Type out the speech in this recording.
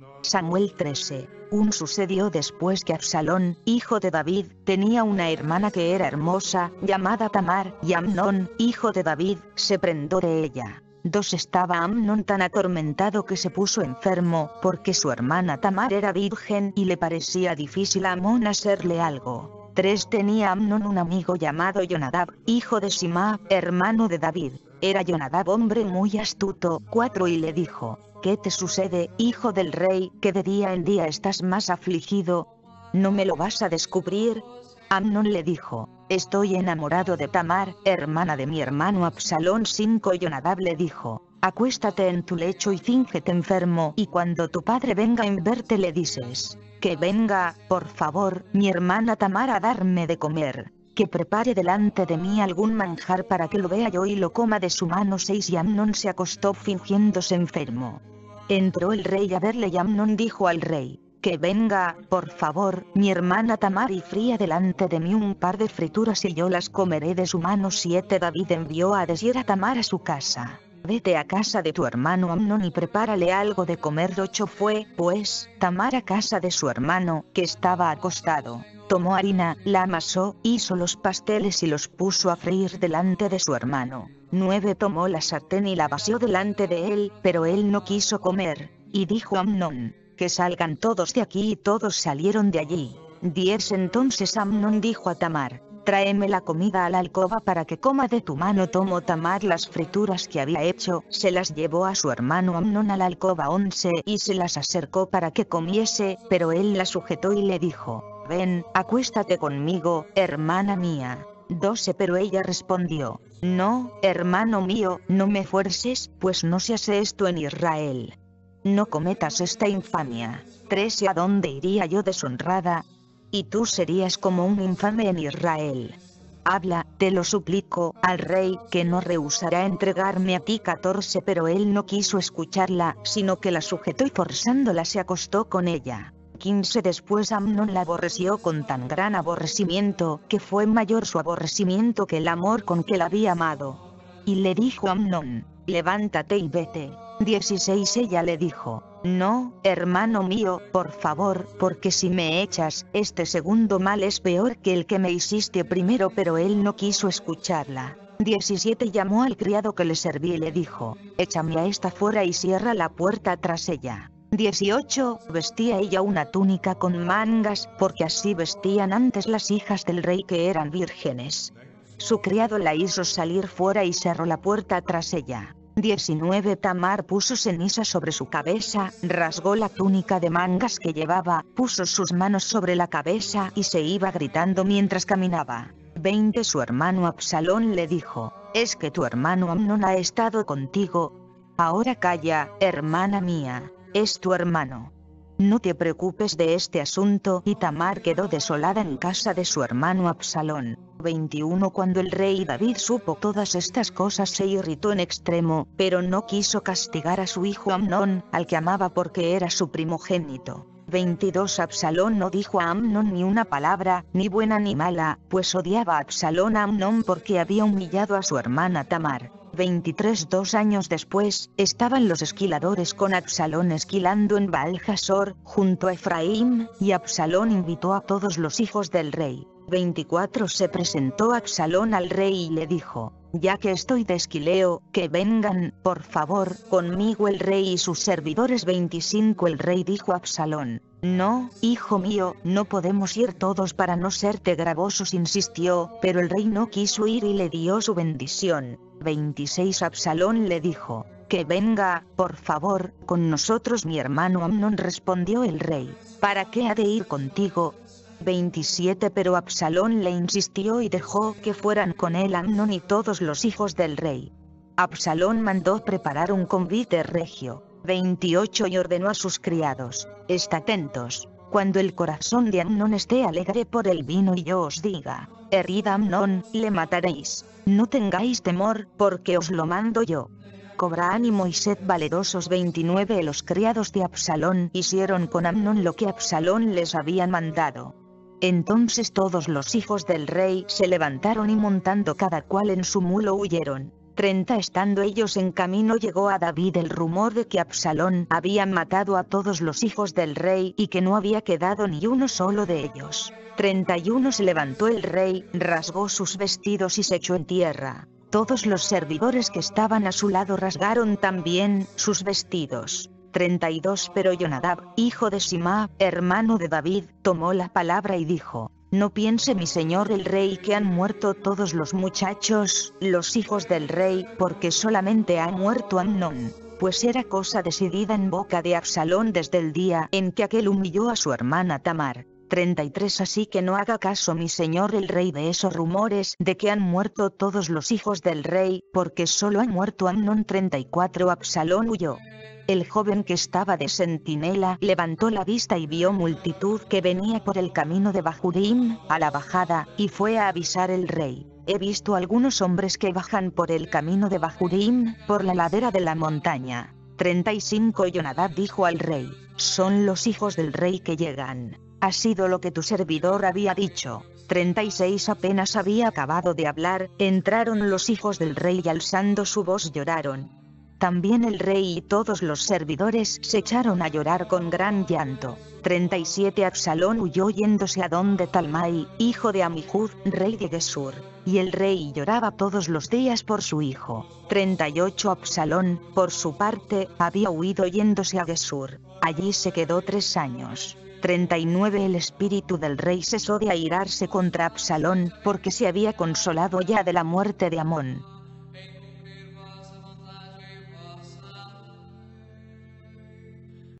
Samuel 13. Sucedió después que Absalón, hijo de David, tenía una hermana que era hermosa, llamada Tamar, y Amnón, hijo de David, se prendó de ella. 2. Estaba Amnón tan atormentado que se puso enfermo, porque su hermana Tamar era virgen y le parecía difícil a Amnón hacerle algo. 3. Tenía Amnón un amigo llamado Jonadab, hijo de Simá, hermano de David. Era Jonadab hombre muy astuto. 4. Y le dijo: ¿Qué te sucede, hijo del rey, que de día en día estás más afligido? ¿No me lo vas a descubrir? Amnón le dijo: Estoy enamorado de Tamar, hermana de mi hermano Absalón. 5. Jonadab le dijo: Acuéstate en tu lecho y fíngete enfermo, y cuando tu padre venga en verte le dices: que venga, por favor, mi hermana Tamar a darme de comer. Que prepare delante de mí algún manjar para que lo vea yo y lo coma de su mano. 6. Y Amnón se acostó fingiéndose enfermo. Entró el rey a verle y Amnón dijo al rey: que venga, por favor, mi hermana Tamar y fría delante de mí un par de frituras y yo las comeré de su mano. 7. David envió a decir a Tamar a su casa: vete a casa de tu hermano Amnón y prepárale algo de comer. 8. Fue, pues, Tamar a casa de su hermano, que estaba acostado. Tomó harina, la amasó, hizo los pasteles y los puso a freír delante de su hermano. 9. Tomó la sartén y la vació delante de él, pero él no quiso comer. Y dijo a Amnón: que salgan todos de aquí, y todos salieron de allí. 10. Entonces Amnón dijo a Tamar: tráeme la comida a la alcoba para que coma de tu mano. Tomó Tamar las frituras que había hecho, se las llevó a su hermano Amnón a la alcoba. 11. Y se las acercó para que comiese, pero él la sujetó y le dijo: ven, acuéstate conmigo, hermana mía. 12. Pero ella respondió: no, hermano mío, no me fuerces, pues no se hace esto en Israel. No cometas esta infamia. 13. ¿A dónde iría yo deshonrada? Y tú serías como un infame en Israel. Habla, te lo suplico, al rey, que no rehusará entregarme a ti. 14. Pero él no quiso escucharla, sino que la sujetó y forzándola se acostó con ella. 15. Después Amnón la aborreció con tan gran aborrecimiento, que fue mayor su aborrecimiento que el amor con que la había amado. Y le dijo a Amnón: levántate y vete. 16. Ella le dijo: no, hermano mío, por favor, porque si me echas, este segundo mal es peor que el que me hiciste primero. Pero él no quiso escucharla. 17. Llamó al criado que le servía y le dijo: échame a esta fuera y cierra la puerta tras ella. 18. Vestía ella una túnica con mangas, porque así vestían antes las hijas del rey que eran vírgenes. Su criado la hizo salir fuera y cerró la puerta tras ella. 19. Tamar puso ceniza sobre su cabeza, rasgó la túnica de mangas que llevaba, puso sus manos sobre la cabeza y se iba gritando mientras caminaba. 20. Su hermano Absalón le dijo: ¿es que tu hermano Amnón ha estado contigo? Ahora calla, hermana mía, es tu hermano. No te preocupes de este asunto. Y Tamar quedó desolada en casa de su hermano Absalón. 21. Cuando el rey David supo todas estas cosas se irritó en extremo, pero no quiso castigar a su hijo Amnón, al que amaba porque era su primogénito. 22. Absalón no dijo a Amnón ni una palabra, ni buena ni mala, pues odiaba a Absalón a Amnón porque había humillado a su hermana Tamar. 23. 2 años después, estaban los esquiladores con Absalón esquilando en Baal-Jasor, junto a Efraín, y Absalón invitó a todos los hijos del rey. 24. Se presentó Absalón al rey y le dijo: ya que estoy de esquileo, que vengan, por favor, conmigo el rey y sus servidores. 25. El rey dijo a Absalón: no, hijo mío, no podemos ir todos para no serte gravosos. Insistió, pero el rey no quiso ir y le dio su bendición. 26. Absalón le dijo: que venga, por favor, con nosotros mi hermano Amnón. Respondió el rey: ¿para qué ha de ir contigo? 27. Pero Absalón le insistió y dejó que fueran con él Amnón y todos los hijos del rey. Absalón mandó preparar un convite regio. 28. Y ordenó a sus criados: estad atentos. Cuando el corazón de Amnón esté alegre por el vino y yo os diga: herid a Amnón, le mataréis. No tengáis temor, porque os lo mando yo. Cobra ánimo y sed valerosos. 29. Los criados de Absalón hicieron con Amnón lo que Absalón les había mandado. Entonces todos los hijos del rey se levantaron y montando cada cual en su mulo huyeron. 30 Estando ellos en camino llegó a David el rumor de que Absalón había matado a todos los hijos del rey y que no había quedado ni uno solo de ellos. 31 Se levantó el rey, rasgó sus vestidos y se echó en tierra. Todos los servidores que estaban a su lado rasgaron también sus vestidos. 32 Pero Jonadab, hijo de Simá, hermano de David, tomó la palabra y dijo: No piense mi señor el rey que han muerto todos los muchachos, los hijos del rey, porque solamente ha muerto Amnón. Pues era cosa decidida en boca de Absalón desde el día en que aquel humilló a su hermana Tamar. 33 Así que no haga caso mi señor el rey de esos rumores de que han muerto todos los hijos del rey, porque solo ha muerto Amnón. 34 Absalón huyó. El joven que estaba de centinela levantó la vista y vio multitud que venía por el camino de Bahurim, a la bajada, y fue a avisar el rey: He visto algunos hombres que bajan por el camino de Bahurim, por la ladera de la montaña. 35 Jonadab dijo al rey: Son los hijos del rey que llegan. Ha sido lo que tu servidor había dicho. 36 Apenas había acabado de hablar, entraron los hijos del rey y alzando su voz lloraron. También el rey y todos los servidores se echaron a llorar con gran llanto. 37 Absalón huyó yéndose a donde Talmai, hijo de Amihud, rey de Gesur. Y el rey lloraba todos los días por su hijo. 38 Absalón, por su parte, había huido yéndose a Gesur. Allí se quedó 3 años. 39 El espíritu del rey cesó de airarse contra Absalón, porque se había consolado ya de la muerte de Amón.